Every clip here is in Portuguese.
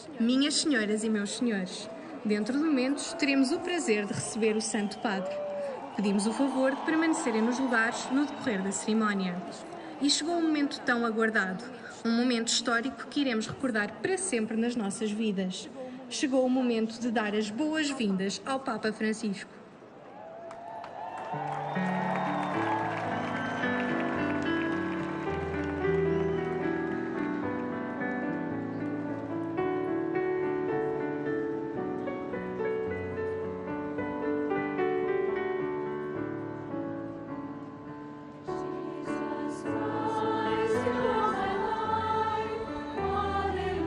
Minhas senhoras e meus senhores, dentro de momentos teremos o prazer de receber o Santo Padre. Pedimos o favor de permanecerem nos lugares no decorrer da cerimónia. E chegou um momento tão aguardado, um momento histórico que iremos recordar para sempre nas nossas vidas. Chegou o momento de dar as boas-vindas ao Papa Francisco.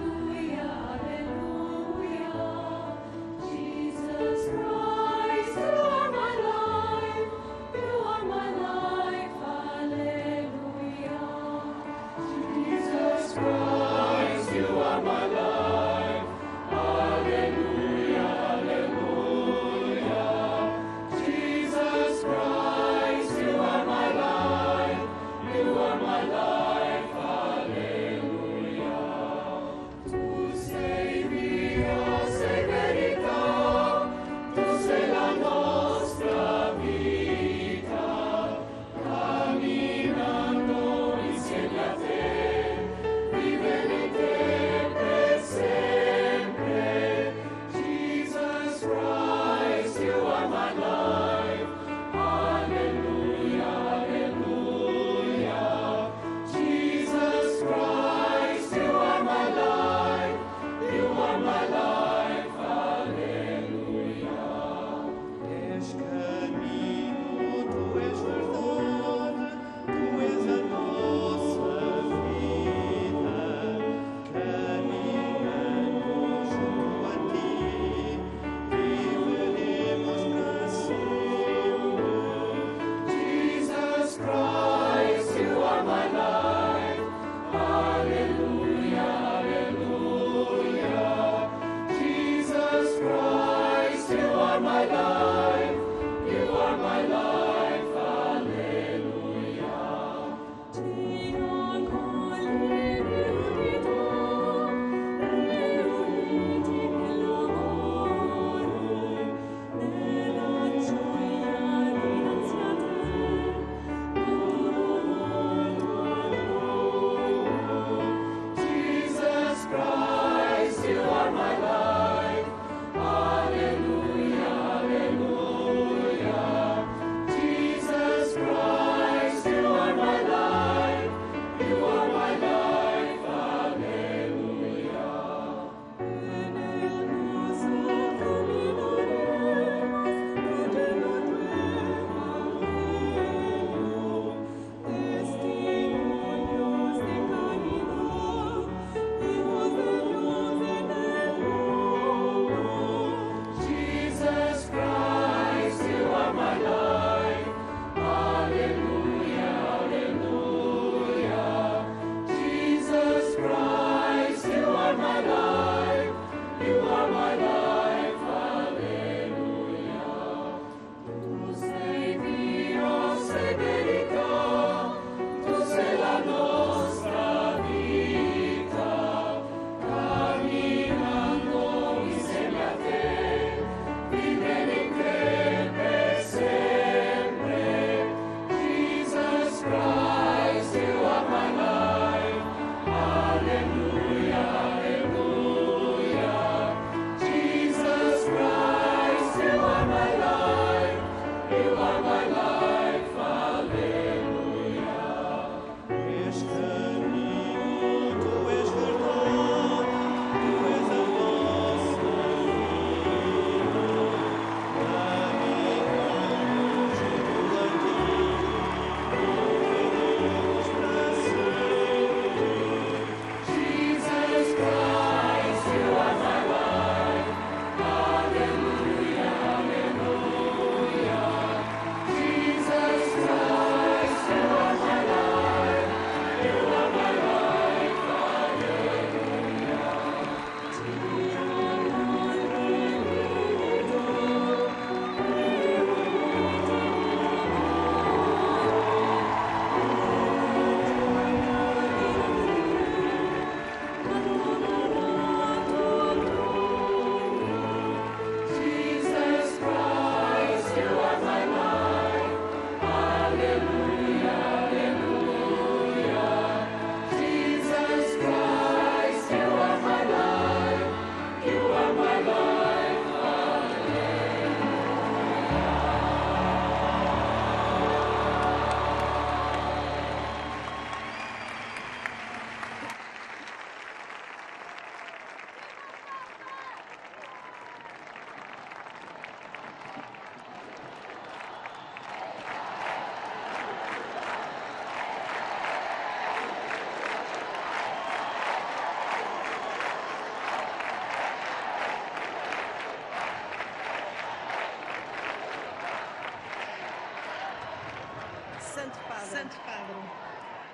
Jesus Christ.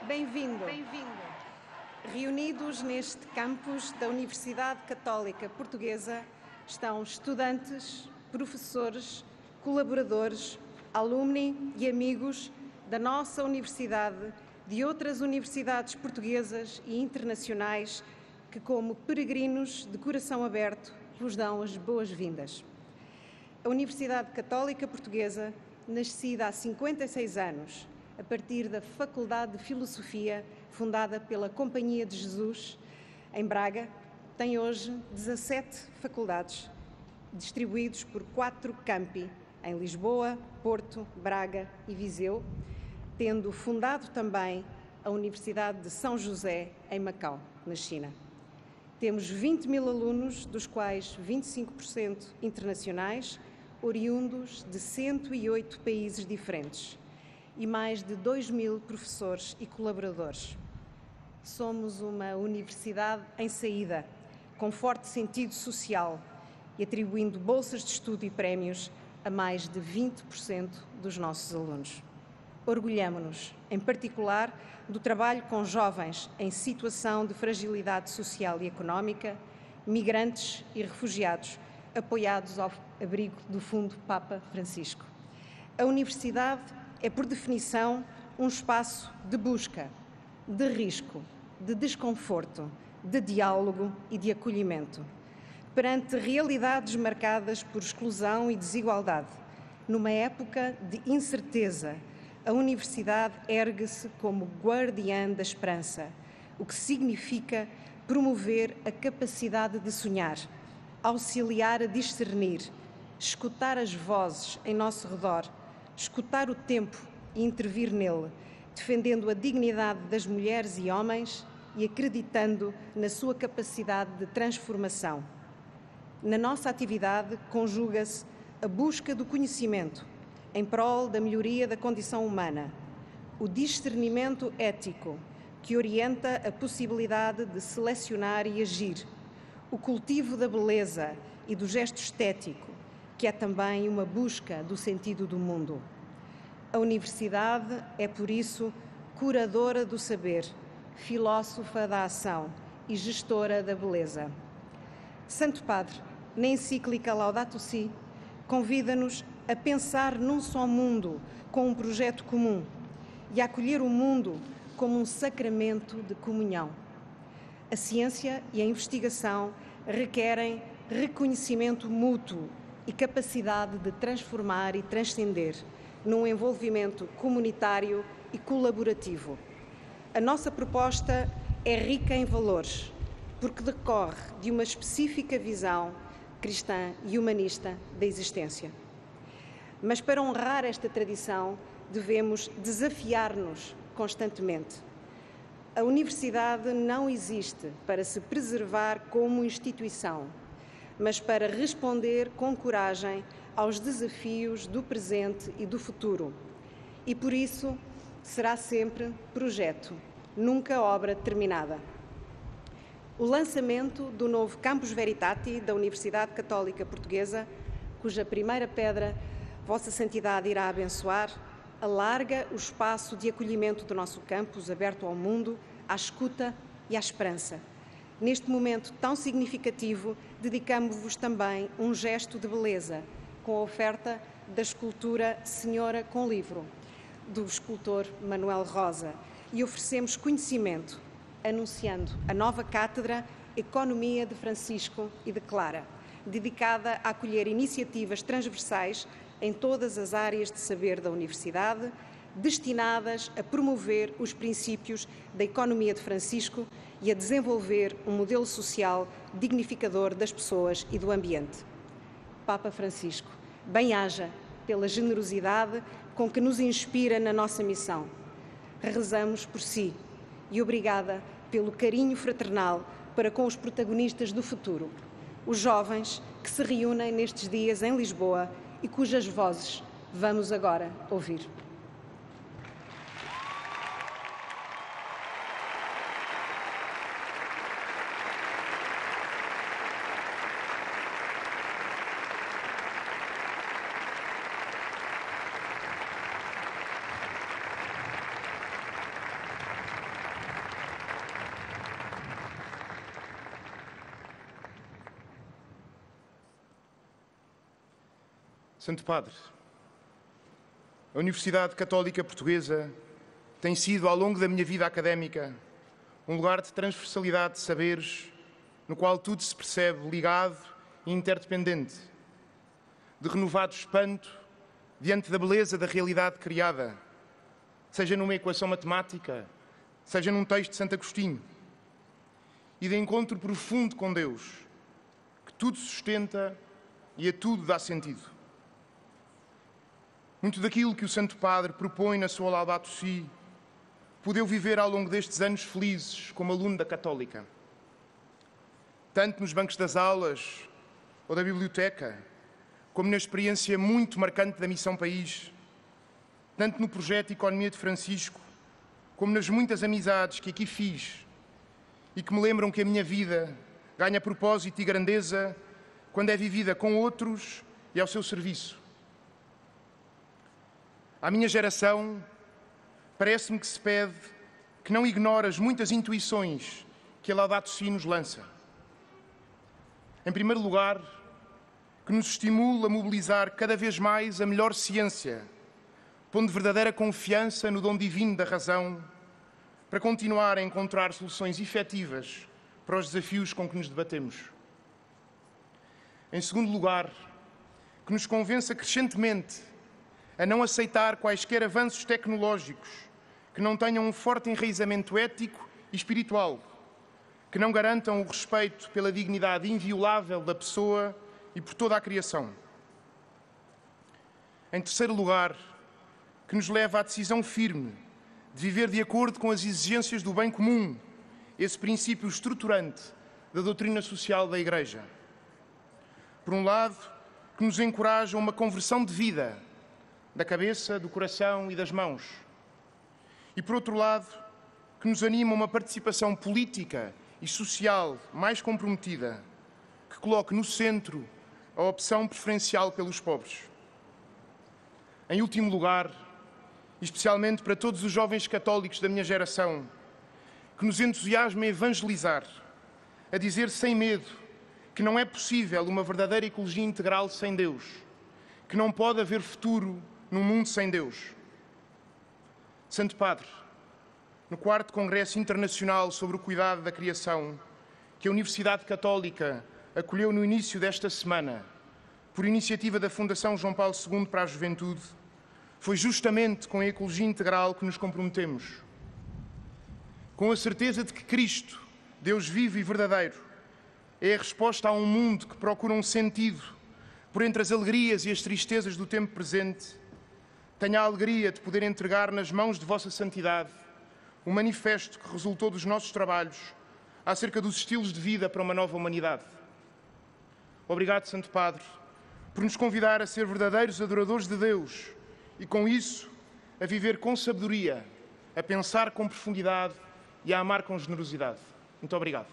Bem-vindo. Reunidos neste campus da Universidade Católica Portuguesa estão estudantes, professores, colaboradores, alumni e amigos da nossa universidade, de outras universidades portuguesas e internacionais que, como peregrinos de coração aberto, vos dão as boas-vindas. A Universidade Católica Portuguesa, nascida há 56 anos, a partir da Faculdade de Filosofia, fundada pela Companhia de Jesus, em Braga, tem hoje 17 faculdades, distribuídos por 4 campi, em Lisboa, Porto, Braga e Viseu, tendo fundado também a Universidade de São José, em Macau, na China. Temos 20.000 alunos, dos quais 25% internacionais, oriundos de 108 países diferentes, e mais de 2.000 professores e colaboradores. Somos uma universidade em saída, com forte sentido social e atribuindo bolsas de estudo e prémios a mais de 20% dos nossos alunos. Orgulhamo-nos, em particular, do trabalho com jovens em situação de fragilidade social e económica, migrantes e refugiados, apoiados ao abrigo do Fundo Papa Francisco. A universidade é, por definição, um espaço de busca, de risco, de desconforto, de diálogo e de acolhimento. Perante realidades marcadas por exclusão e desigualdade, numa época de incerteza, a universidade ergue-se como guardiã da esperança, o que significa promover a capacidade de sonhar, auxiliar a discernir, escutar as vozes em nosso redor, escutar o tempo e intervir nele, defendendo a dignidade das mulheres e homens e acreditando na sua capacidade de transformação. Na nossa atividade conjuga-se a busca do conhecimento em prol da melhoria da condição humana, o discernimento ético que orienta a possibilidade de selecionar e agir, o cultivo da beleza e do gesto estético, que é também uma busca do sentido do mundo. A universidade é, por isso, curadora do saber, filósofa da ação e gestora da beleza. Santo Padre, na encíclica Laudato Si, convida-nos a pensar num só mundo com um projeto comum e a acolher o mundo como um sacramento de comunhão. A ciência e a investigação requerem reconhecimento mútuo e capacidade de transformar e transcender num envolvimento comunitário e colaborativo. A nossa proposta é rica em valores, porque decorre de uma específica visão cristã e humanista da existência. Mas para honrar esta tradição, devemos desafiar-nos constantemente. A universidade não existe para se preservar como instituição, mas para responder com coragem aos desafios do presente e do futuro. E por isso será sempre projeto, nunca obra terminada. O lançamento do novo Campus Veritati da Universidade Católica Portuguesa, cuja primeira pedra Vossa Santidade irá abençoar, alarga o espaço de acolhimento do nosso campus, aberto ao mundo, à escuta e à esperança. Neste momento tão significativo, dedicamos-vos também um gesto de beleza, com a oferta da escultura Senhora com Livro, do escultor Manuel Rosa, e oferecemos conhecimento, anunciando a nova cátedra Economia de Francisco e de Clara, dedicada a acolher iniciativas transversais em todas as áreas de saber da Universidade, destinadas a promover os princípios da economia de Francisco e a desenvolver um modelo social dignificador das pessoas e do ambiente. Papa Francisco, bem-aja pela generosidade com que nos inspira na nossa missão. Rezamos por si e obrigada pelo carinho fraternal para com os protagonistas do futuro, os jovens que se reúnem nestes dias em Lisboa e cujas vozes vamos agora ouvir. Santo Padre, a Universidade Católica Portuguesa tem sido, ao longo da minha vida académica, um lugar de transversalidade de saberes, no qual tudo se percebe ligado e interdependente, de renovado espanto diante da beleza da realidade criada, seja numa equação matemática, seja num texto de Santo Agostinho, e de encontro profundo com Deus, que tudo sustenta e a tudo dá sentido. Muito daquilo que o Santo Padre propõe na sua Laudato Si pude viver ao longo destes anos felizes como aluno da Católica. Tanto nos bancos das aulas ou da biblioteca, como na experiência muito marcante da Missão País, tanto no projeto Economia de Francisco, como nas muitas amizades que aqui fiz e que me lembram que a minha vida ganha propósito e grandeza quando é vivida com outros e ao seu serviço. À minha geração, parece-me que se pede que não ignore as muitas intuições que a Laudato Si nos lança. Em primeiro lugar, que nos estimula a mobilizar cada vez mais a melhor ciência, pondo verdadeira confiança no dom divino da razão, para continuar a encontrar soluções efetivas para os desafios com que nos debatemos. Em segundo lugar, que nos convença crescentemente a não aceitar quaisquer avanços tecnológicos que não tenham um forte enraizamento ético e espiritual, que não garantam o respeito pela dignidade inviolável da pessoa e por toda a criação. Em terceiro lugar, que nos leva à decisão firme de viver de acordo com as exigências do bem comum, esse princípio estruturante da doutrina social da Igreja. Por um lado, que nos encoraja a uma conversão de vida, da cabeça, do coração e das mãos. E, por outro lado, que nos anima a uma participação política e social mais comprometida, que coloque no centro a opção preferencial pelos pobres. Em último lugar, especialmente para todos os jovens católicos da minha geração, que nos entusiasme a evangelizar, a dizer sem medo que não é possível uma verdadeira ecologia integral sem Deus, que não pode haver futuro num mundo sem Deus. Santo Padre, no 4º Congresso Internacional sobre o Cuidado da Criação, que a Universidade Católica acolheu no início desta semana, por iniciativa da Fundação João Paulo II para a Juventude, foi justamente com a ecologia integral que nos comprometemos. Com a certeza de que Cristo, Deus vivo e verdadeiro, é a resposta a um mundo que procura um sentido por entre as alegrias e as tristezas do tempo presente, tenho a alegria de poder entregar nas mãos de Vossa Santidade o manifesto que resultou dos nossos trabalhos acerca dos estilos de vida para uma nova humanidade. Obrigado, Santo Padre, por nos convidar a ser verdadeiros adoradores de Deus e, com isso, a viver com sabedoria, a pensar com profundidade e a amar com generosidade. Muito obrigado.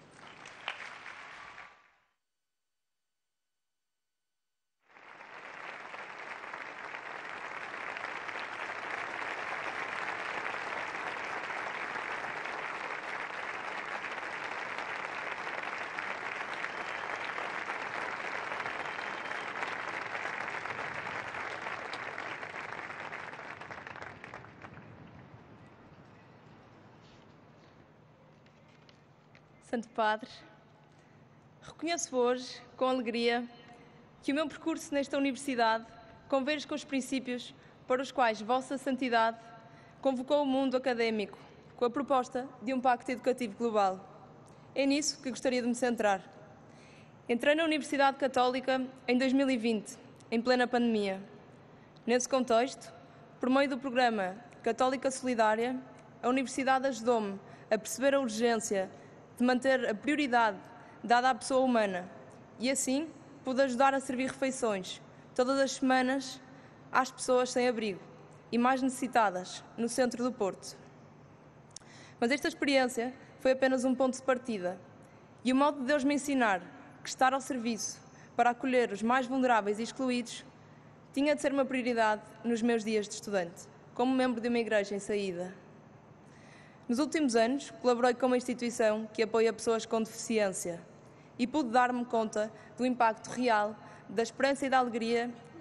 Santo Padre, reconheço hoje, com alegria, que o meu percurso nesta universidade converge com os princípios para os quais Vossa Santidade convocou o mundo académico com a proposta de um Pacto Educativo Global. É nisso que gostaria de me centrar. Entrei na Universidade Católica em 2020, em plena pandemia. Nesse contexto, por meio do programa Católica Solidária, a Universidade ajudou-me a perceber a urgência de manter a prioridade dada à pessoa humana e, assim, pude ajudar a servir refeições todas as semanas às pessoas sem abrigo e mais necessitadas no centro do Porto. Mas esta experiência foi apenas um ponto de partida e o modo de Deus me ensinar que estar ao serviço para acolher os mais vulneráveis e excluídos tinha de ser uma prioridade nos meus dias de estudante, como membro de uma igreja em saída. Nos últimos anos, colaborei com uma instituição que apoia pessoas com deficiência e pude dar-me conta do impacto real da esperança e da alegria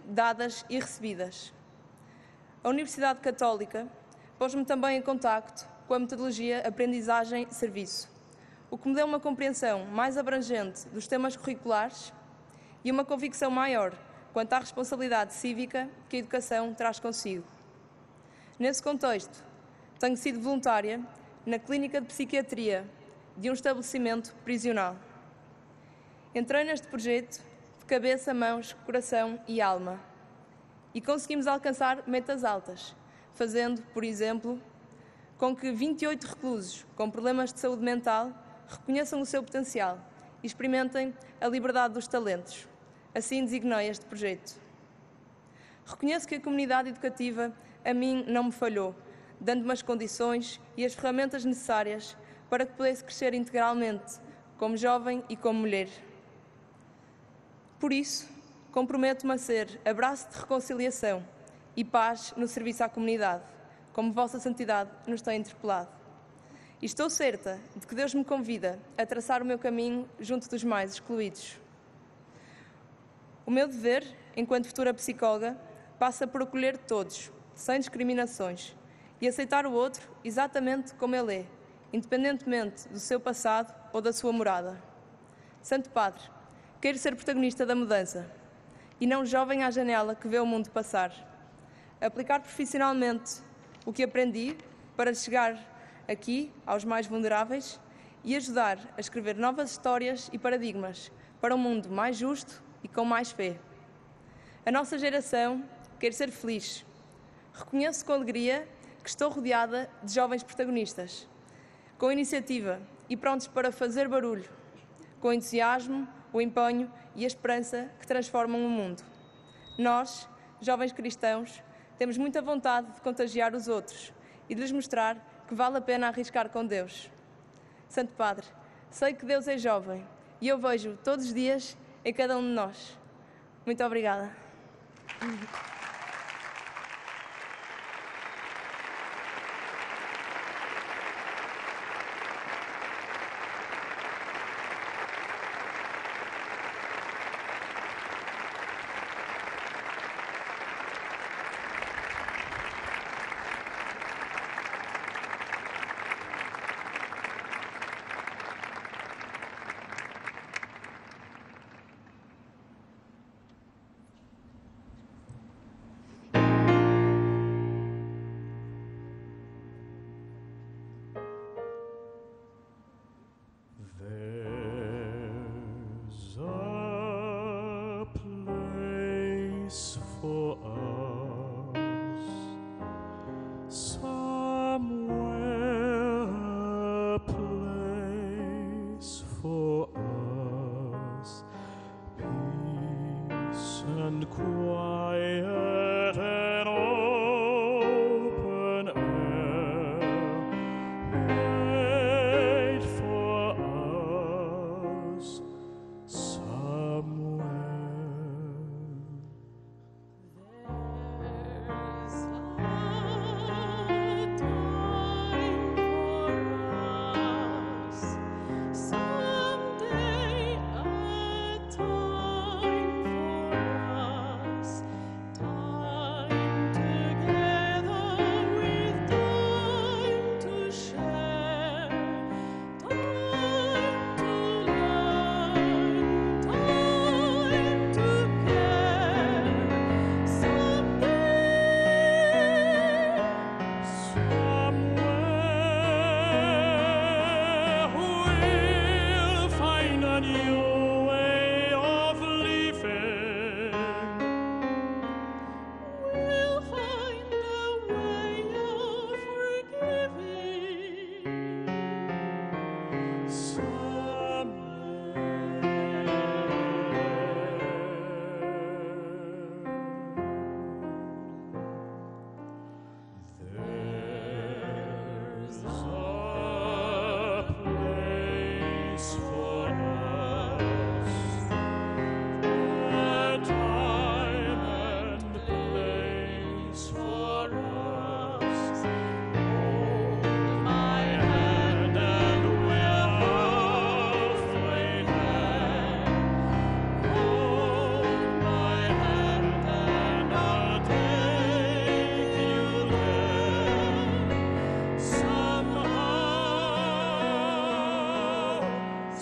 dadas e recebidas. A Universidade Católica pôs-me também em contacto com a metodologia aprendizagem-serviço, o que me deu uma compreensão mais abrangente dos temas curriculares e uma convicção maior quanto à responsabilidade cívica que a educação traz consigo. Nesse contexto, tenho sido voluntária na Clínica de Psiquiatria de um estabelecimento prisional. Entrei neste projeto de cabeça, mãos, coração e alma e conseguimos alcançar metas altas, fazendo, por exemplo, com que 28 reclusos com problemas de saúde mental reconheçam o seu potencial e experimentem a liberdade dos talentos. Assim designei este projeto. Reconheço que a comunidade educativa a mim não me falhou, dando-me as condições e as ferramentas necessárias para que pudesse crescer integralmente, como jovem e como mulher. Por isso, comprometo-me a ser abraço de reconciliação e paz no serviço à comunidade, como Vossa Santidade nos tem interpelado. E estou certa de que Deus me convida a traçar o meu caminho junto dos mais excluídos. O meu dever, enquanto futura psicóloga, passa por acolher todos, sem discriminações, e aceitar o outro exatamente como ele é, independentemente do seu passado ou da sua morada. Santo Padre, quero ser protagonista da mudança e não jovem à janela que vê o mundo passar. Aplicar profissionalmente o que aprendi para chegar aqui aos mais vulneráveis e ajudar a escrever novas histórias e paradigmas para um mundo mais justo e com mais fé. A nossa geração quer ser feliz. Reconheço com alegria que estou rodeada de jovens protagonistas, com iniciativa e prontos para fazer barulho, com entusiasmo, o empenho e a esperança que transformam o mundo. Nós, jovens cristãos, temos muita vontade de contagiar os outros e de lhes mostrar que vale a pena arriscar com Deus. Santo Padre, sei que Deus é jovem e eu vejo todos os dias em cada um de nós. Muito obrigada. Someday a time for us.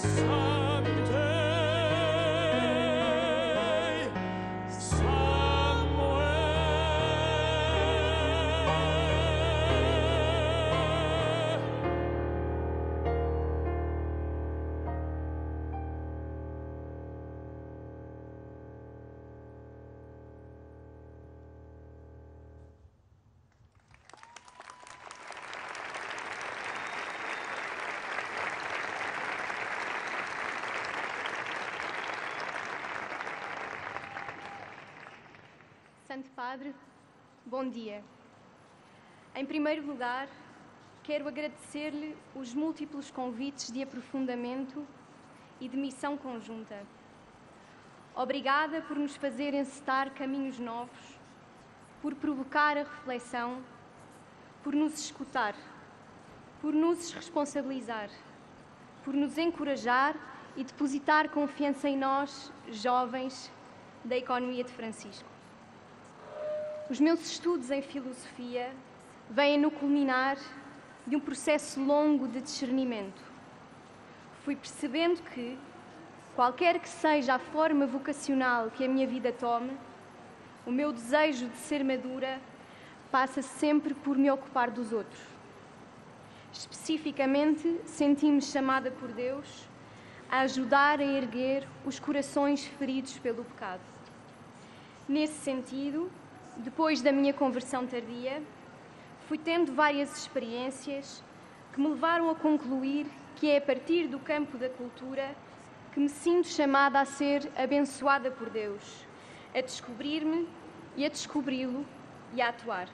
Santo Padre, bom dia. Em primeiro lugar, quero agradecer-lhe os múltiplos convites de aprofundamento e de missão conjunta. Obrigada por nos fazer encetar caminhos novos, por provocar a reflexão, por nos escutar, por nos responsabilizar, por nos encorajar e depositar confiança em nós, jovens da Economia de Francisco. Os meus estudos em filosofia vêm no culminar de um processo longo de discernimento. Fui percebendo que, qualquer que seja a forma vocacional que a minha vida tome, o meu desejo de ser madura passa sempre por me ocupar dos outros. Especificamente, senti-me chamada por Deus a ajudar a erguer os corações feridos pelo pecado. Nesse sentido, depois da minha conversão tardia, fui tendo várias experiências que me levaram a concluir que é a partir do campo da cultura que me sinto chamada a ser abençoada por Deus, a descobrir-me e a descobri-lo e a atuar.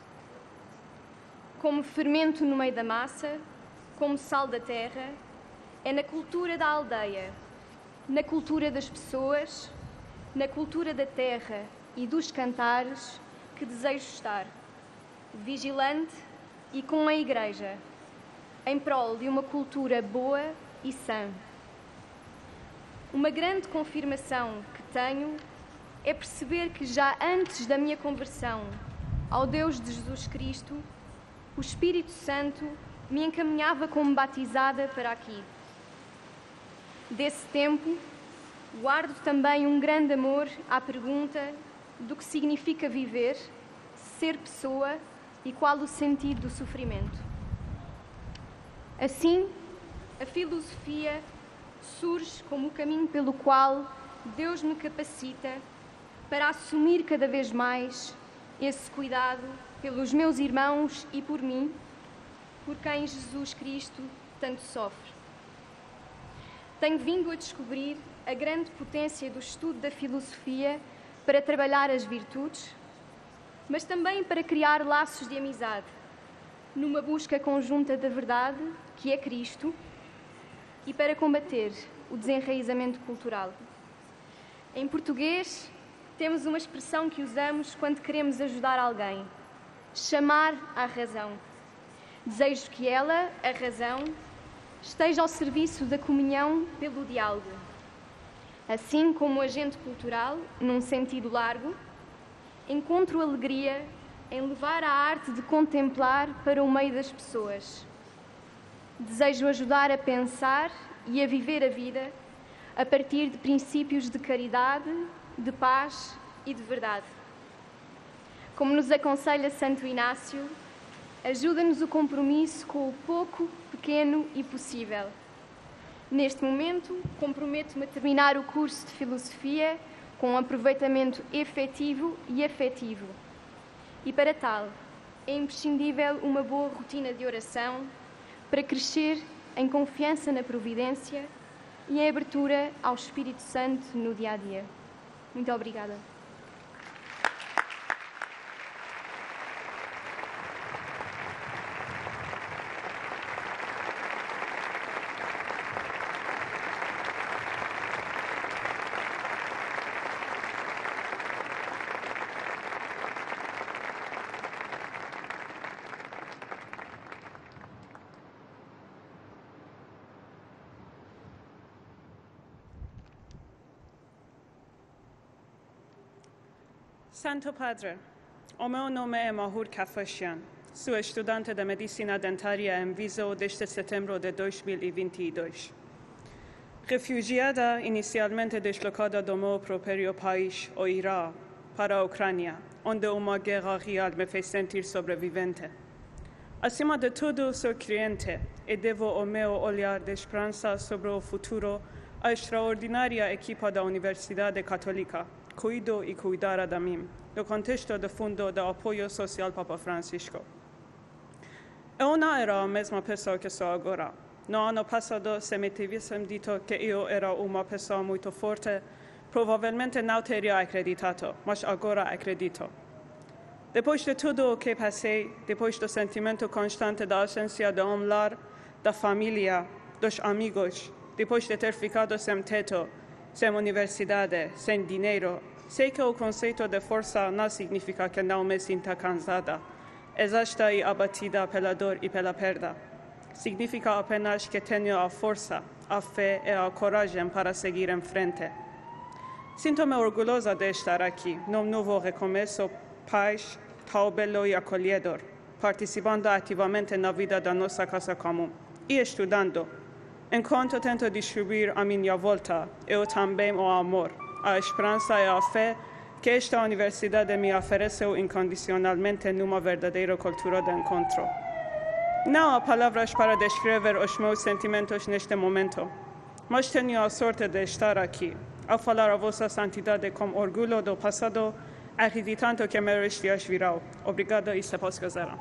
Como fermento no meio da massa, como sal da terra, é na cultura da aldeia, na cultura das pessoas, na cultura da terra e dos cantares que desejo estar, vigilante e com a Igreja, em prol de uma cultura boa e sã. Uma grande confirmação que tenho é perceber que já antes da minha conversão ao Deus de Jesus Cristo, o Espírito Santo me encaminhava como batizada para aqui. Desse tempo, guardo também um grande amor à pergunta do que significa viver, ser pessoa e qual o sentido do sofrimento. Assim, a filosofia surge como o caminho pelo qual Deus me capacita para assumir cada vez mais esse cuidado pelos meus irmãos e por mim, por quem Jesus Cristo tanto sofre. Tenho vindo a descobrir a grande potência do estudo da filosofia para trabalhar as virtudes, mas também para criar laços de amizade, numa busca conjunta da verdade, que é Cristo, e para combater o desenraizamento cultural. Em português, temos uma expressão que usamos quando queremos ajudar alguém: chamar à razão. Desejo que ela, a razão, esteja ao serviço da comunhão pelo diálogo. Assim como agente cultural, num sentido largo, encontro alegria em levar a arte de contemplar para o meio das pessoas. Desejo ajudar a pensar e a viver a vida a partir de princípios de caridade, de paz e de verdade. Como nos aconselha Santo Inácio, ajuda-nos o compromisso com o pouco, pequeno e possível. Neste momento, comprometo-me a terminar o curso de Filosofia com um aproveitamento efetivo e afetivo. E para tal, é imprescindível uma boa rotina de oração para crescer em confiança na providência e em abertura ao Espírito Santo no dia-a-dia. Muito obrigada. Santo Padre, o meu nome é Mahur Kafashian. Sou estudante de Medicina Dentária em Viseu desde setembro de 2022. Refugiada inicialmente deslocada do meu próprio país, o Iraque, para a Ucrânia, onde uma guerra real me fez sentir sobrevivente. Acima de tudo, sou crente e devo o meu olhar de esperança sobre o futuro à extraordinária equipa da Universidade Católica, cuido e cuidará de mim, no contexto do Fundo de Apoio Social Papa Francisco. Eu não era a mesma pessoa que sou agora. No ano passado, se me tivessem dito que eu era uma pessoa muito forte, provavelmente não teria acreditado, mas agora acredito. Depois de tudo o que passei, depois do sentimento constante da ausência de um lar, da família, dos amigos, depois de ter ficado sem teto, sem universidade, sem dinheiro, sei que o conceito de força não significa que não me sinta cansada, exausta e abatida pela dor e pela perda. Significa apenas que tenho a força, a fé e a coragem para seguir em frente. Sinto-me orgulhosa de estar aqui, num novo recomeço, paz, tão belo e acolhedor, participando ativamente na vida da nossa casa comum e estudando. Enquanto tento distribuir à minha volta, eu também o amor, a esperança e a fé que esta universidade me ofereceu incondicionalmente numa verdadeira cultura de encontro. Não há palavras para descrever os meus sentimentos neste momento, mas tenho a sorte de estar aqui, a falar a vossa santidade com orgulho do passado, acreditando que meus dias virão. Obrigado e se posso casar.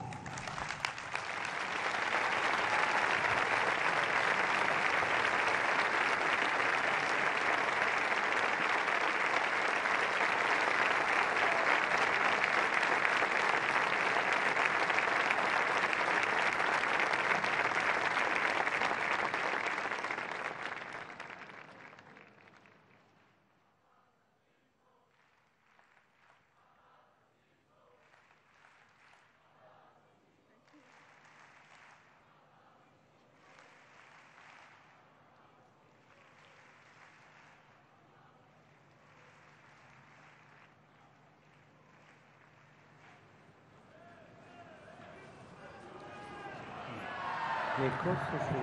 Le cose su...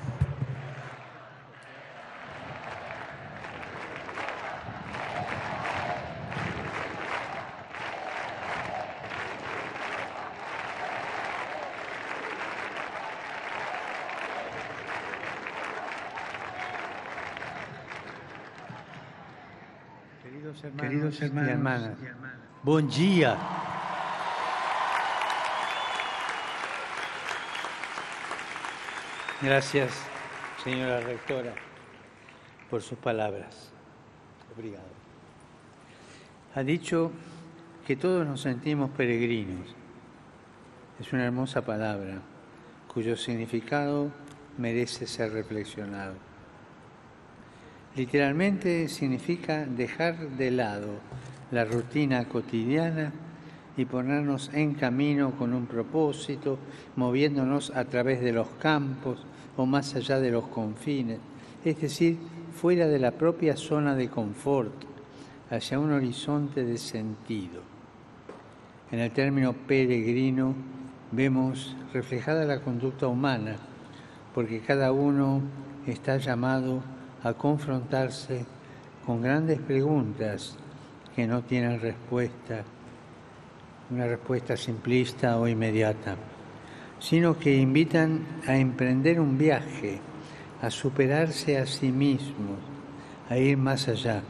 Queridos hermanos y hermanas, buen día. Gracias, señora rectora, por sus palabras. Obrigado. Ha dicho que todos nos sentimos peregrinos. Es una hermosa palabra cuyo significado merece ser reflexionado. Literalmente significa dejar de lado la rutina cotidiana y ponernos en camino con un propósito, moviéndonos a través de los campos o más allá de los confines, es decir, fuera de la propia zona de confort, hacia un horizonte de sentido. En el término peregrino vemos reflejada la conducta humana, porque cada uno está llamado a confrontarse con grandes preguntas que no tienen respuesta, una respuesta simplista o inmediata, sino que invitan a emprender un viaje, a superarse a sí mismos, a ir más allá.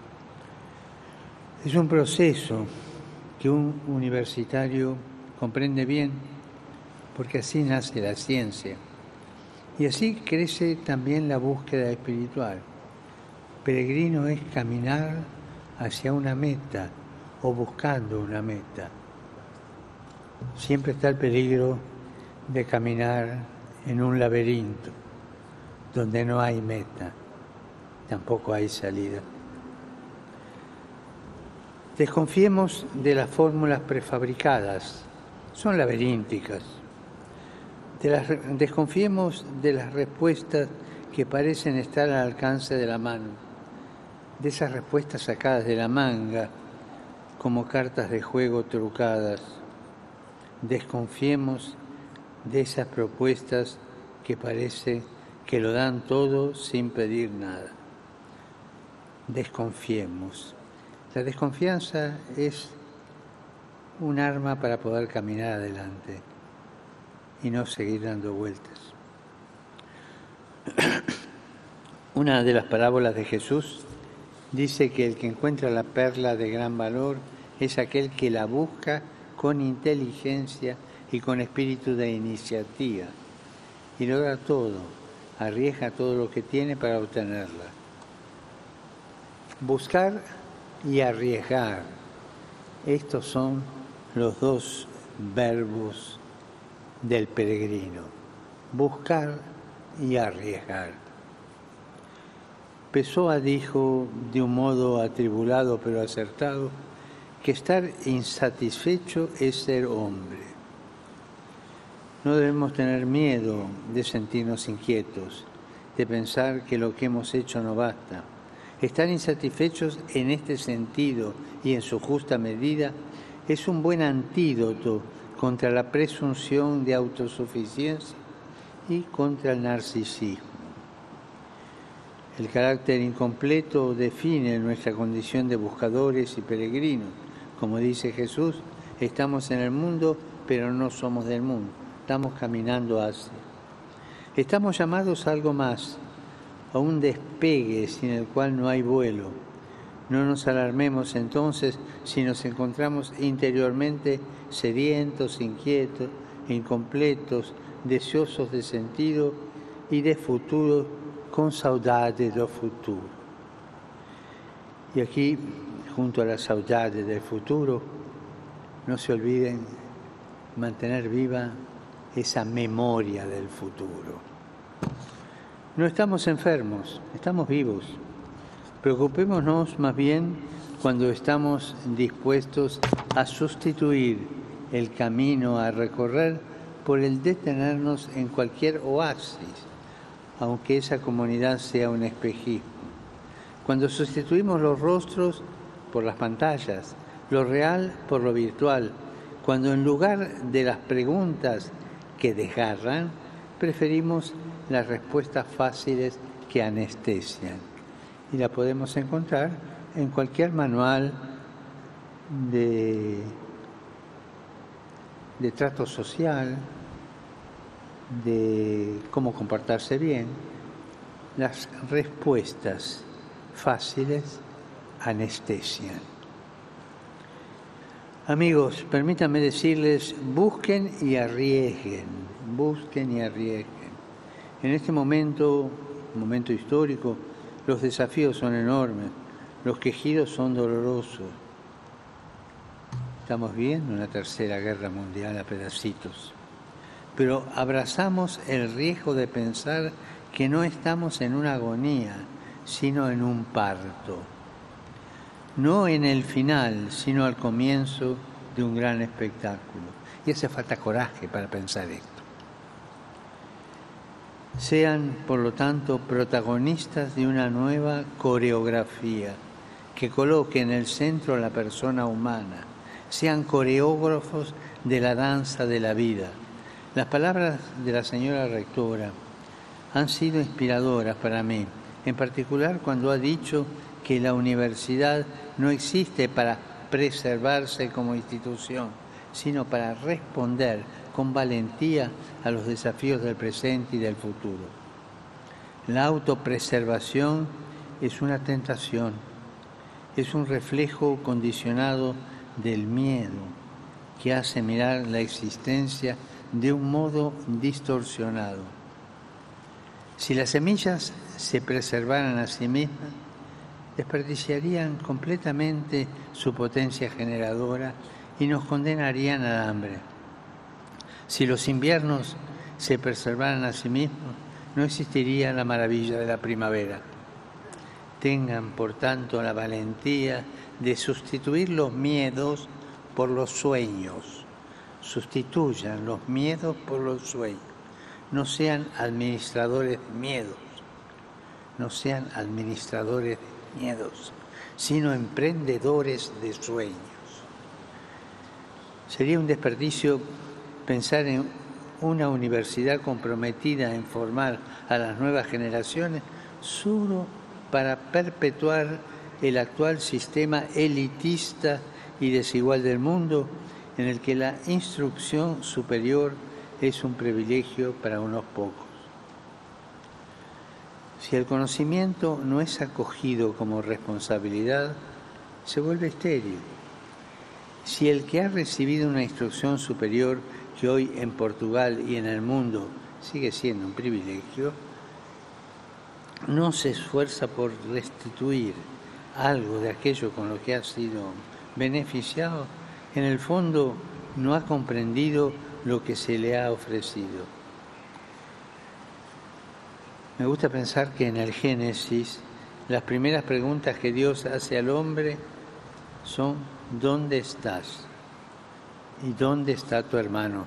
Es un proceso que un universitario comprende bien, porque así nace la ciencia. Y así crece también la búsqueda espiritual. Peregrino es caminar hacia una meta o buscando una meta. Siempre está el peligro de caminar en un laberinto donde no hay meta, tampoco hay salida. Desconfiemos de las fórmulas prefabricadas, son laberínticas. Desconfiemos de las respuestas que parecen estar al alcance de la mano, de esas respuestas sacadas de la manga, como cartas de juego trucadas. Desconfiemos de esas propuestas que parece que lo dan todo sin pedir nada. Desconfiemos. La desconfianza es un arma para poder caminar adelante y no seguir dando vueltas. Una de las parábolas de Jesús dice que el que encuentra la perla de gran valor es aquel que la busca con inteligencia y con espíritu de iniciativa y logra todo, arriesga todo lo que tiene para obtenerla. Buscar y arriesgar, estos son los dos verbos del peregrino, buscar y arriesgar. Pessoa dijo de un modo atribulado pero acertado que estar insatisfecho es ser hombre. No debemos tener miedo de sentirnos inquietos, de pensar que lo que hemos hecho no basta. Estar insatisfechos en este sentido y en su justa medida es un buen antídoto contra la presunción de autosuficiencia y contra el narcisismo. El carácter incompleto define nuestra condición de buscadores y peregrinos. Como dice Jesús, estamos en el mundo, pero no somos del mundo. Estamos caminando hacia. Estamos llamados a algo más, a un despegue sin el cual no hay vuelo. No nos alarmemos entonces si nos encontramos interiormente sedientos, inquietos, incompletos, deseosos de sentido y de futuro, con saudade do futuro. Y aquí, junto a la saudade del futuro, no se olviden mantener viva esa memoria del futuro. No estamos enfermos, estamos vivos. Preocupémonos más bien cuando estamos dispuestos a sustituir el camino a recorrer por el detenernos en cualquier oasis, aunque esa comunidad sea un espejismo. Cuando sustituimos los rostros por las pantallas, lo real por lo virtual, cuando en lugar de las preguntas que desgarran, preferimos las respuestas fáciles que anestesian. Y la podemos encontrar en cualquier manual de trato social, de cómo comportarse bien. Las respuestas fáciles anestesian. Amigos, permítanme decirles, busquen y arriesguen, busquen y arriesguen. En este momento histórico, los desafíos son enormes, los quejidos son dolorosos. Estamos viendo una tercera guerra mundial a pedacitos. Pero abrazamos el riesgo de pensar que no estamos en una agonía, sino en un parto. No en el final, sino al comienzo de un gran espectáculo. Y hace falta coraje para pensar esto. Sean, por lo tanto, protagonistas de una nueva coreografía que coloque en el centro a la persona humana. Sean coreógrafos de la danza de la vida. Las palabras de la señora rectora han sido inspiradoras para mí, en particular cuando ha dicho que la universidad no existe para preservarse como institución, sino para responder con valentía a los desafíos del presente y del futuro. La autopreservación es una tentación, es un reflejo condicionado del miedo que hace mirar la existencia de un modo distorsionado. Si las semillas se preservaran a sí mismas, desperdiciarían completamente su potencia generadora y nos condenarían al hambre. Si los inviernos se preservaran a sí mismos, no existiría la maravilla de la primavera. Tengan, por tanto, la valentía de sustituir los miedos por los sueños. Sustituyan los miedos por los sueños. No sean administradores de miedos. No sean administradores de miedos, sino emprendedores de sueños. Sería un desperdicio pensar en una universidad comprometida en formar a las nuevas generaciones solo para perpetuar el actual sistema elitista y desigual del mundo, en el que la instrucción superior es un privilegio para unos pocos. Si el conocimiento no es acogido como responsabilidad, se vuelve estéril. Si el que ha recibido una instrucción superior, que hoy en Portugal y en el mundo sigue siendo un privilegio, no se esfuerza por restituir algo de aquello con lo que ha sido beneficiado, en el fondo no ha comprendido lo que se le ha ofrecido. Me gusta pensar que en el Génesis las primeras preguntas que Dios hace al hombre son: ¿dónde estás? ¿Y dónde está tu hermano?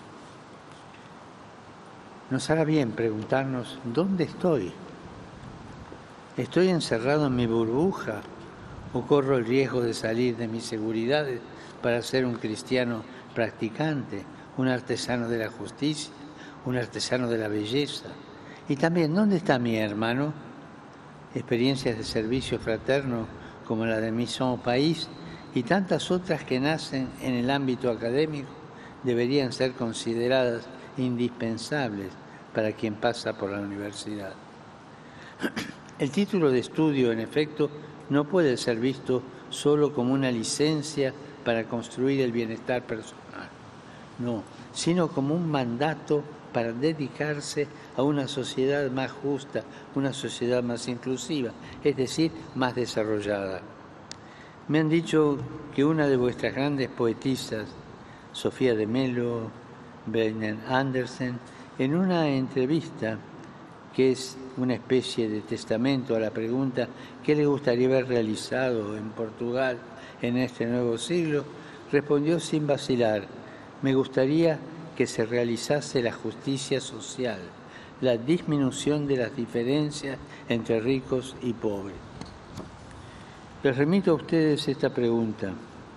Nos hará bien preguntarnos: ¿dónde estoy? ¿Estoy encerrado en mi burbuja o corro el riesgo de salir de mis seguridades para ser un cristiano practicante, un artesano de la justicia, un artesano de la belleza? Y también, ¿dónde está mi hermano? Experiencias de servicio fraterno como la de Mission au Pays y tantas otras que nacen en el ámbito académico deberían ser consideradas indispensables para quien pasa por la universidad. El título de estudio, en efecto, no puede ser visto solo como una licencia para construir el bienestar personal, no, sino como un mandato para dedicarse a una sociedad más justa, una sociedad más inclusiva, es decir, más desarrollada. Me han dicho que una de vuestras grandes poetisas, Sofía de Mello, Brennan Andersen, en una entrevista que es una especie de testamento a la pregunta ¿qué le gustaría haber realizado en Portugal en este nuevo siglo?, respondió sin vacilar: me gustaría que se realizase la justicia social, la disminución de las diferencias entre ricos y pobres. Les remito a ustedes esta pregunta.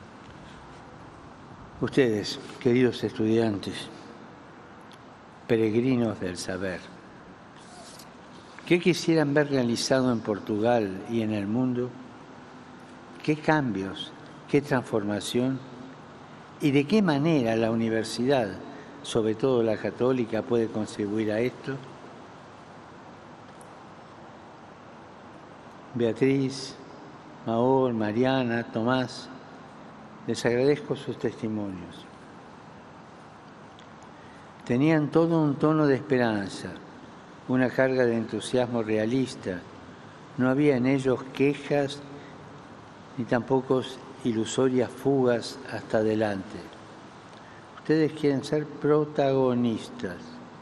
Ustedes, queridos estudiantes, peregrinos del saber, ¿qué quisieran ver realizado en Portugal y en el mundo? ¿Qué cambios, qué transformación y de qué manera la universidad, sobre todo la católica, puede contribuir a esto? Beatriz, Maor, Mariana, Tomás, les agradezco sus testimonios. Tenían todo un tono de esperanza, una carga de entusiasmo realista. No había en ellos quejas ni tampoco ilusorias fugas hasta adelante. Ustedes quieren ser protagonistas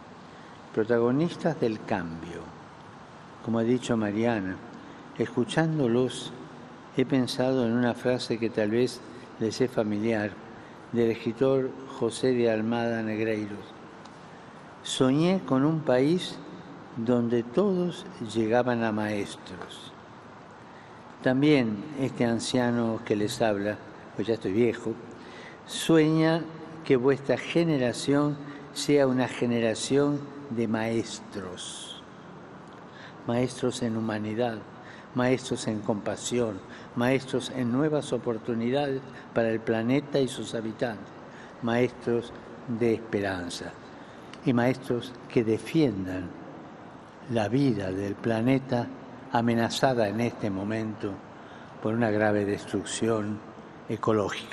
del cambio. Como ha dicho Mariana, escuchándolos he pensado en una frase que tal vez les es familiar, del escritor José de Almada Negreiros. Soñé con un país donde todos llegaban a maestros. También este anciano que les habla, pues ya estoy viejo, sueña que vuestra generación sea una generación de maestros. Maestros en humanidad, maestros en compasión, maestros en nuevas oportunidades para el planeta y sus habitantes, maestros de esperanza y maestros que defiendan la vida del planeta amenazada en este momento por una grave destrucción ecológica.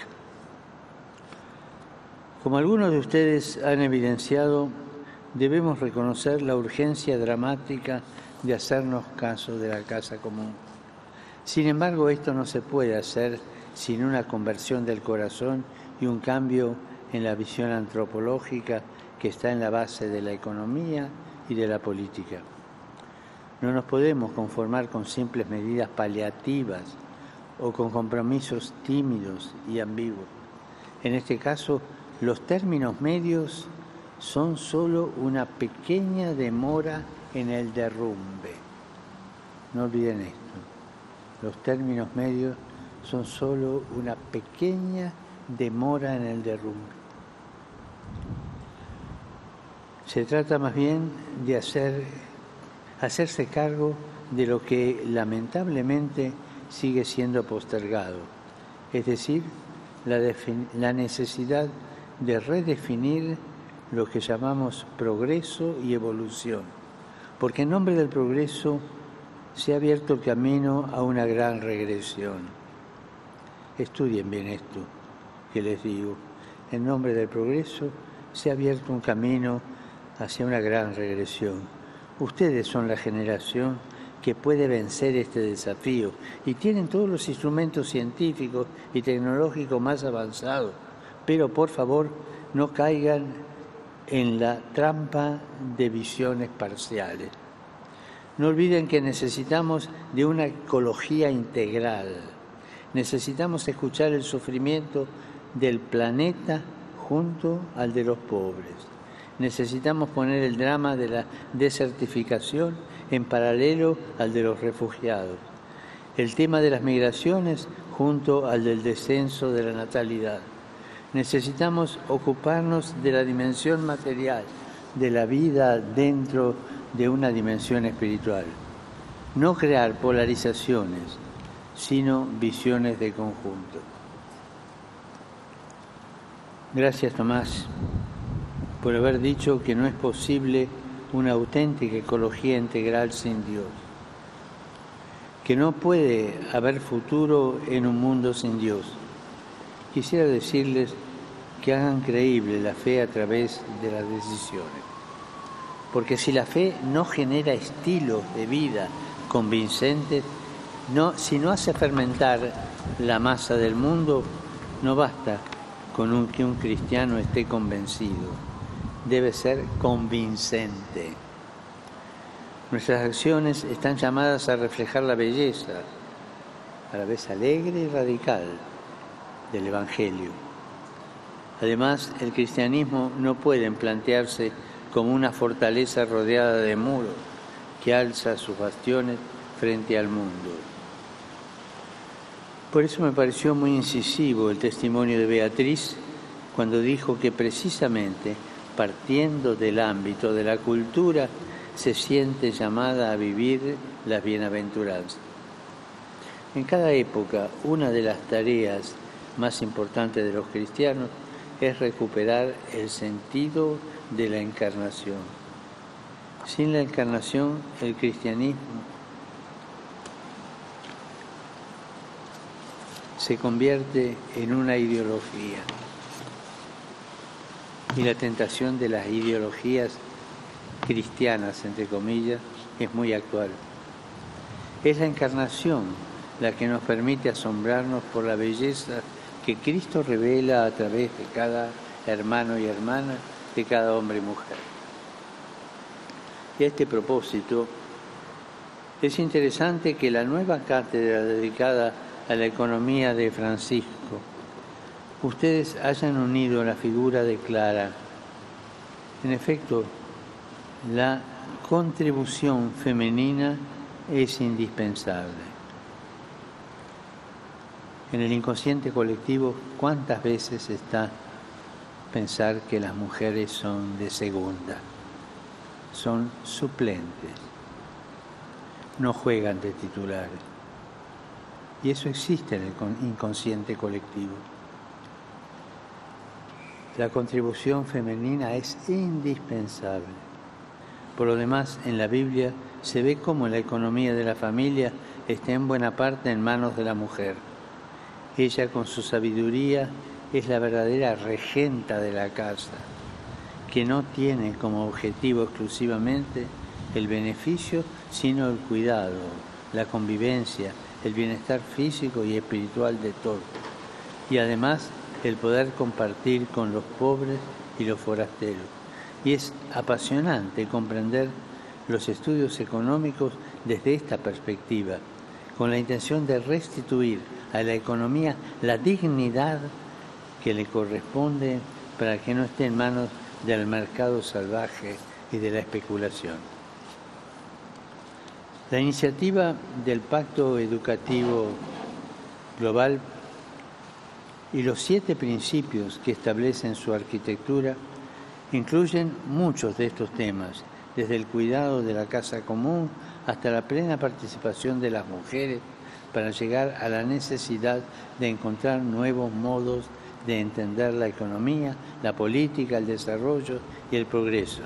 Como algunos de ustedes han evidenciado, debemos reconocer la urgencia dramática de hacernos caso de la casa común. Sin embargo, esto no se puede hacer sin una conversión del corazón y un cambio en la visión antropológica que está en la base de la economía y de la política. No nos podemos conformar con simples medidas paliativas o con compromisos tímidos y ambiguos. En este caso, los términos medios son solo una pequeña demora en el derrumbe. No olviden esto. Los términos medios son solo una pequeña demora en el derrumbe. Se trata más bien de hacerse cargo de lo que lamentablemente sigue siendo postergado, es decir, la necesidad de redefinir lo que llamamos progreso y evolución, porque en nombre del progreso se ha abierto el camino a una gran regresión. Estudien bien esto que les digo. En nombre del progreso se ha abierto un camino hacia una gran regresión. Ustedes son la generación que puede vencer este desafío y tienen todos los instrumentos científicos y tecnológicos más avanzados, pero por favor no caigan en la trampa de visiones parciales. No olviden que necesitamos de una ecología integral. Necesitamos escuchar el sufrimiento del planeta junto al de los pobres. Necesitamos poner el drama de la desertificación en paralelo al de los refugiados. El tema de las migraciones junto al del descenso de la natalidad. Necesitamos ocuparnos de la dimensión material, de la vida dentro de una dimensión espiritual. No crear polarizaciones, sino visiones de conjunto. Gracias, Tomás, por haber dicho que no es posible una auténtica ecología integral sin Dios, que no puede haber futuro en un mundo sin Dios. Quisiera decirles que hagan creíble la fe a través de las decisiones, porque si la fe no genera estilos de vida convincentes, si no hace fermentar la masa del mundo, no basta con que un cristiano esté convencido. Debe ser convincente. Nuestras acciones están llamadas a reflejar la belleza, a la vez alegre y radical, del Evangelio. Además, el cristianismo no puede plantearse como una fortaleza rodeada de muros que alza sus bastiones frente al mundo. Por eso me pareció muy incisivo el testimonio de Beatriz cuando dijo que precisamente partiendo del ámbito de la cultura se siente llamada a vivir las bienaventuranzas. En cada época, una de las tareas más importantes de los cristianos es recuperar el sentido de la encarnación. Sin la encarnación, el cristianismo se convierte en una ideología. Y la tentación de las ideologías cristianas, entre comillas, es muy actual. Es la encarnación la que nos permite asombrarnos por la belleza que Cristo revela a través de cada hermano y hermana, de cada hombre y mujer. Y a este propósito, es interesante que la nueva cátedra dedicada a la economía de Francisco, ustedes hayan unido la figura de Clara. En efecto, la contribución femenina es indispensable. En el inconsciente colectivo, ¿cuántas veces está pensar que las mujeres son de segunda? Son suplentes, no juegan de titulares. Y eso existe en el inconsciente colectivo. La contribución femenina es indispensable. Por lo demás, en la Biblia se ve cómo la economía de la familia está en buena parte en manos de la mujer. Ella, con su sabiduría, es la verdadera regenta de la casa, que no tiene como objetivo exclusivamente el beneficio, sino el cuidado, la convivencia, el bienestar físico y espiritual de todos. Y además, el poder compartir con los pobres y los forasteros. Y es apasionante comprender los estudios económicos desde esta perspectiva, con la intención de restituir a la economía la dignidad que le corresponde para que no esté en manos del mercado salvaje y de la especulación. La iniciativa del Pacto Educativo Global y los 7 principios que establecen su arquitectura Incluyen muchos de estos temas, desde el cuidado de la casa común hasta la plena participación de las mujeres para llegar a la necesidad de encontrar nuevos modos de entender la economía, la política, el desarrollo y el progreso.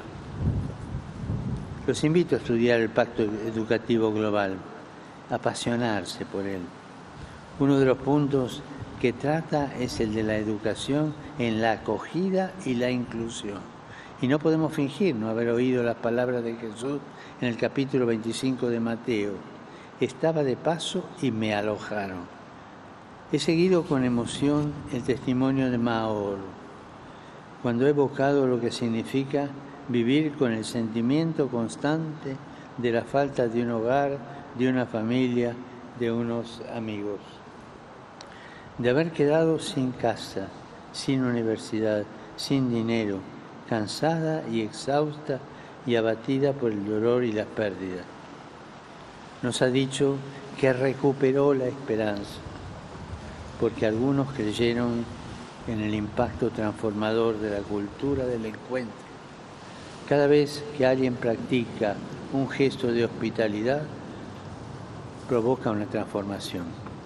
Los invito a estudiar el Pacto Educativo Global, a apasionarse por él. Uno de los puntos que trata es el de la educación en la acogida y la inclusión. Y no podemos fingir no haber oído las palabras de Jesús en el capítulo 25 de Mateo. Estaba de paso y me alojaron. He seguido con emoción el testimonio de Maor, cuando he evocado lo que significa vivir con el sentimiento constante de la falta de un hogar, de una familia, de unos amigos. De haber quedado sin casa, sin universidad, sin dinero, cansada y exhausta y abatida por el dolor y las pérdidas. Nos ha dicho que recuperó la esperanza, porque algunos creyeron en el impacto transformador de la cultura del encuentro. Cada vez que alguien practica un gesto de hospitalidad, provoca una transformación.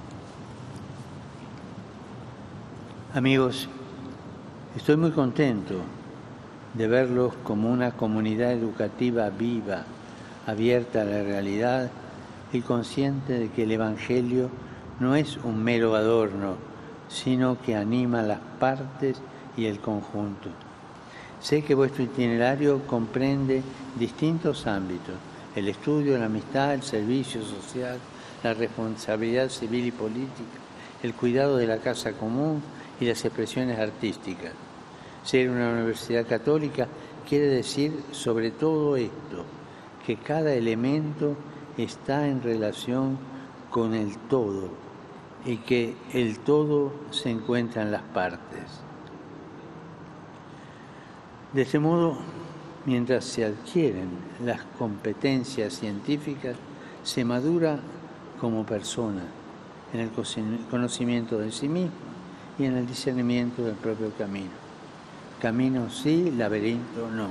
Amigos, estoy muy contento de verlos como una comunidad educativa viva, abierta a la realidad y consciente de que el Evangelio no es un mero adorno, sino que anima las partes y el conjunto. Sé que vuestro itinerario comprende distintos ámbitos: el estudio, la amistad, el servicio social, la responsabilidad civil y política, el cuidado de la casa común y las expresiones artísticas. Ser una universidad católica quiere decir sobre todo esto, que cada elemento está en relación con el todo y que el todo se encuentra en las partes. De este modo, mientras se adquieren las competencias científicas, se madura como persona en el conocimiento de sí mismo y en el discernimiento del propio camino. Camino sí, laberinto no.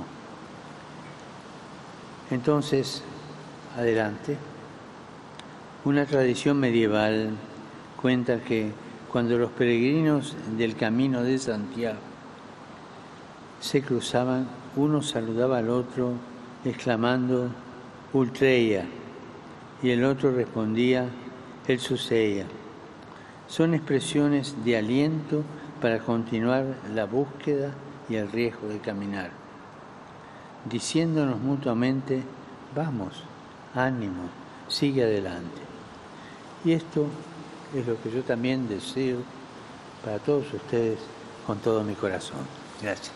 Entonces, adelante. Una tradición medieval cuenta que cuando los peregrinos del Camino de Santiago se cruzaban, uno saludaba al otro exclamando Ultreia y el otro respondía El Suseia. Son expresiones de aliento para continuar la búsqueda y el riesgo de caminar, diciéndonos mutuamente, vamos, ánimo, sigue adelante. Y esto es lo que yo también deseo para todos ustedes con todo mi corazón. Gracias.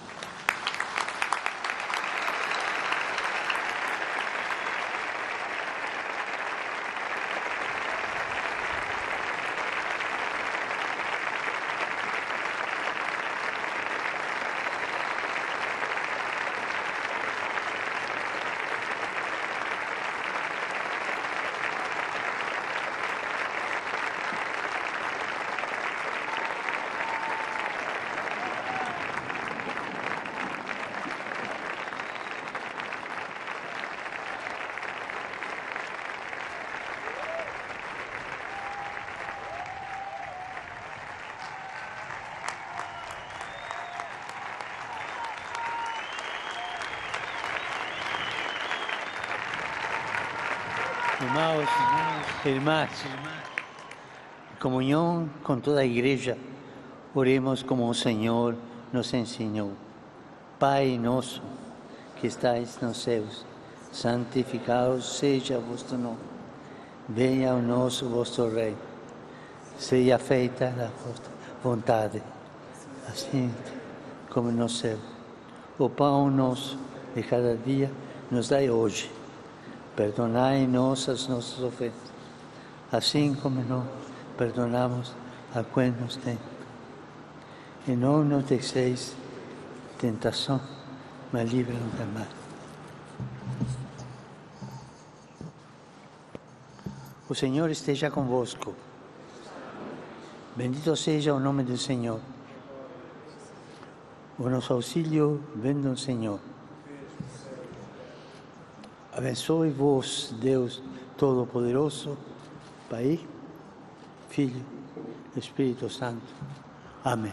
Hermanos, en comunión con toda igreja, oremos como el Señor nos enseñó. Pai nosso, que estáis nos céus, santificado seja vuestro nome. Venha a nós o vosso reino. Seja feita a vossa vontade, assim como no céu. O pão nosso de cada dia nos dai hoje. Perdonai-nos as nossas ofensas, assim como nós perdonamos a quem nos tem. E não nos deixeis tentação, mas livra-nos do mal. O Senhor esteja convosco. Bendito seja o nome do Senhor. O nosso auxílio vem do Senhor. Abençoe-vos, Deus Todo-Poderoso, Pai, Filho, Espírito Santo. Amém.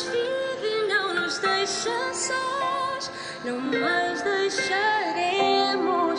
nos vive e não nos deixa sós, não mais deixaremos.